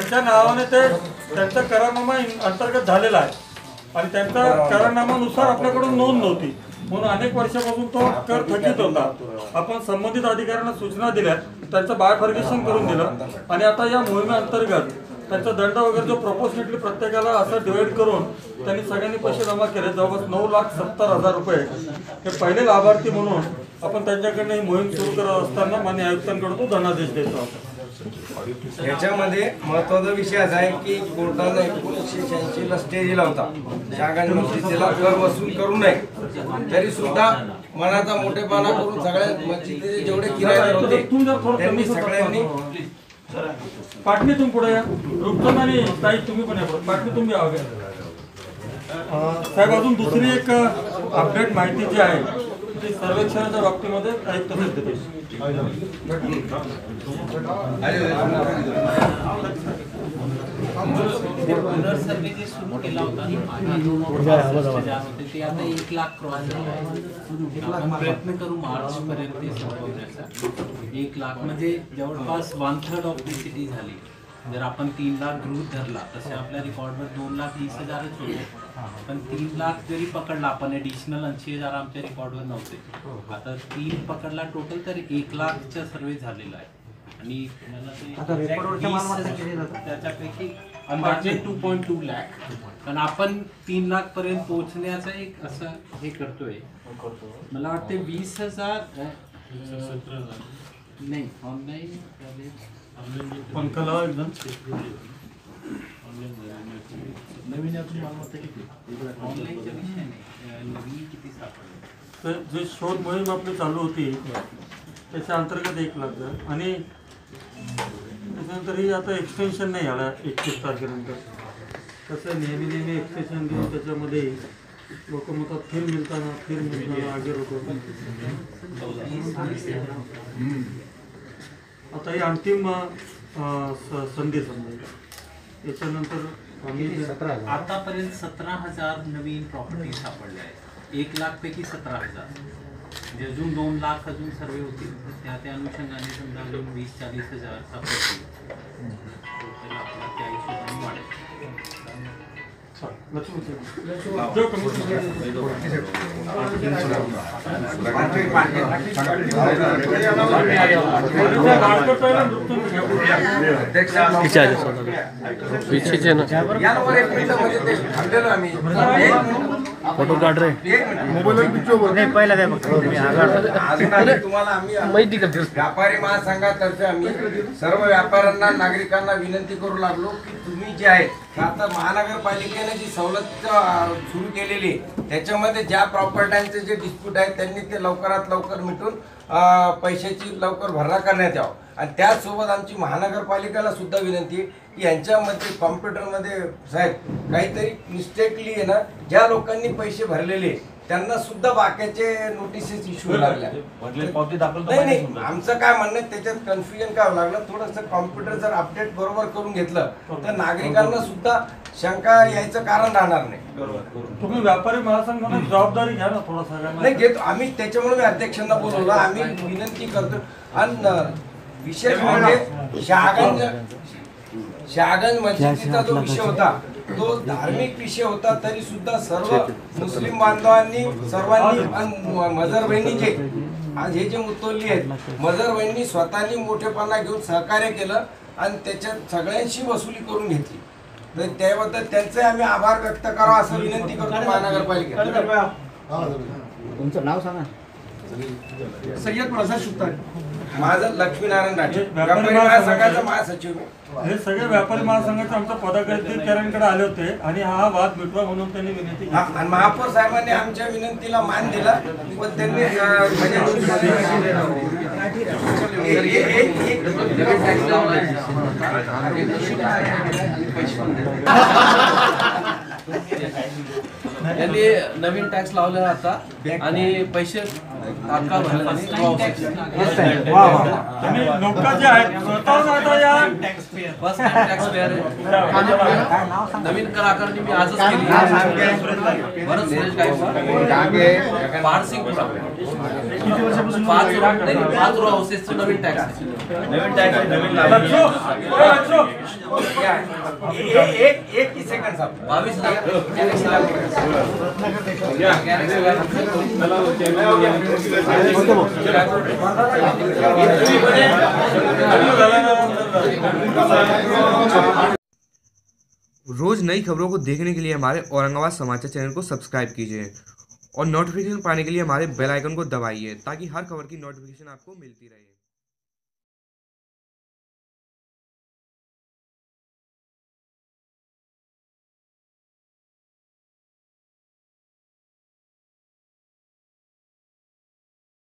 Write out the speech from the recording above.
त्यांच्या नावाने ते त्यांचा करारनामा अंतर्गत झालेला आहे आणि त्यांचा करारनामानुसार आपल्याकडून नोंद नव्हती म्हणून अनेक वर्षापासून तो कर थकीत होता. आपण संबंधित अधिकाऱ्यांना सूचना दिल्या, त्यांचं बायफर्गेशन करून दिलं आणि आता या मोहिमेअंतर्गत त्यांचा दंड वगैरे जो प्रपोर्शनेटली प्रत्येकाला असं डिवाइड करून त्यांनी सगळ्यांनी पैसे जमा केले, जवळपास 9,70,000 रुपये. हे पहिले लाभार्थी म्हणून आपण त्यांच्याकडनं ही मोहीम सुरू करत असताना मान्य आयुक्तांकडून तो धनादेश देतो. याच्यामध्ये महत्वाचा विषय असा आहे की कोर्टाने 1986 ला स्टे दिला होता शागंज मस्जिदीला कर वसूल करू नये, तरी सुद्धा मनाचा मोठेपणा करून सगळ्या मस्जिदीचे जेवढे किरायेदार होते त्यांनी सगळ्यांनी पाटणीतून पुढे या. रुपचंद आणि ताई तुम्ही पण या पुढे. पाटणी तुम्ही यावं. साहेब अजून दुसरी एक अपडेट माहिती जी आहे ती सर्वेक्षणाच्या बाबतीमध्ये आयुक्त देते. सर्वे जे सुरू केला होता ते आता 1 लाख क्रॉस झाला आहे. आपण प्रयत्न करू मार्च पर्यंत ते संपवण्याचा. 1 लाख म्हणजे जवळपास 1/3 ऑफ दी सिटी झाली. जर आपण 3 लाख गृहीत धरला तसे आपल्या रेकॉर्डवर 2,20,000च होते, पण 3 लाख जरी पकडला आपण ॲडिशनल 80,000 आमच्या रेकॉर्डवर नव्हते. आता 3 पकडला टोटल तर 1 लाखचा सर्वे झालेला आहे आणि त्याच्यापैकी अंदाजे 2.2 लाख. कारण आपण 3 लाख पर्यंत पोहोचण्याचं एक असं हे करतोय. मला वाटते 20,000 नाही ऑनलाईन पंकला एकदम नवीन अजून मालमत्ता किती ऑनलाईनचा विषय नाही, नवीन किती सापडले. तर जे शोध मोहीम आपली चालू होती त्याच्या अंतर्गत 1 लाख झालं आणि त्याच्यानंतर ही आता एक्सटेन्शन नाही आला 31 तारखेनंतर. कसं नेहमी एक्सटेन्शन घेऊन त्याच्यामध्ये लोक म्हणतात फिर मिळताना आगे होतो. आता ही अंतिम संधी समजा. याच्यानंतर आम्ही आतापर्यंत 17,000 नवीन प्रॉपर्टी सापडल्या आहेत. 1 लाख पैकी 17,000 म्हणजे अजून 2 लाख अजून सर्वे होतील. त्या अनुषंगाने समजा अजून 20-40,000 सापडतील. टोटल आपला त्या हिशोबाने वाढेल. फोटो काढ रे मोबाईल पहिला द्या तुम्हाला आम्ही व्यापारी महासंघातर्फे आम्ही सर्व व्यापाऱ्यांना नागरिकांना विनंती करू लागलो की तुम्ही जे आहे आता महानगरपालिकेने जी सवलत सुरू केलेली त्याच्यामध्ये ज्या प्रॉपर्ट्यांचे जे डिस्प्यूट आहेत त्यांनी ते लवकरात लवकर मिटून पैशाची लवकर भरणा करण्यात यावं. आणि त्याचसोबत आमची महानगरपालिकेला सुद्धा विनंती आहे की यांच्यामध्ये कॉम्प्युटरमध्ये साहेब काहीतरी मिस्टेकली आहे ना, ज्या लोकांनी पैसे भरलेले त्यांना सुद्धा बाकीचे नोटिसेस इश्यू लागल्या. नाही आमचं काय म्हणणं त्याच्यात कन्फ्युजन काय लागलं, थोडंसं कॉम्प्युटर जर अपडेट बरोबर करून घेतलं तर नागरिकांना सुद्धा शंका यायचं कारण राहणार नाही. तुम्ही व्यापारी महासंघाने जबाबदारी घ्या ना थोडासा. नाही घेतो आम्ही, त्याच्यामुळे मी अध्यक्षांना बोलवलं. आम्ही विनंती करतो. आणि विशेष म्हणजे शहागंज मस्जिदीचा जो विषय होता तो धार्मिक विषय होता, तरी सुद्धा सर्व मुस्लिम बांधवांनी सर्वांनी मजर बहिणीचे आज हे जे मुतवली आहेत मजर बहिणी स्वतःनी मोठेपणा घेऊन सहकार्य केलं आणि त्याच्यात सगळ्यांशी वसुली करून घेतली. तर त्याबद्दल त्यांचे आम्ही आभार व्यक्त करावा असं विनंती करतो महानगरपालिकेला. तुमचं नाव सांगा. सय्यद प्रसाद सुतार. माझं लक्ष्मीनारायण राठे, व्यापारी महासंघाचा महासचिव. हे सगळे व्यापारी महासंघाचे आमच्या पदाधिकाऱ्यांकडे आले होते आणि हा वाद मिटवा म्हणून त्यांनी विनंती केली. आणि महापौर साहेबांनी आमच्या विनंतीला मान दिला पण त्यांनी यांनी नवीन टॅक्स लावला आता आणि पैसे तात्काळ भरले लोक जे आहेत स्वतःहून आता या फर्स्ट टॅक्स पेअर आहे. नवीन कर आकारणी मी आजच केली. भरत सुरेश गायकवाड, पारसिंगपुरा. 5 रो हाऊसेसचं नवीन टॅक्स आहे. एक ही सेकंड साहब 22,000 रोज नई खबरों को देखने के लिए हमारे औरंगाबाद समाचार चैनल को सब्सक्राइब कीजिए और नोटिफिकेशन पाने के लिए हमारे बेल आइकन को दबाइए ताकि हर खबर की नोटिफिकेशन आपको मिलती रहे।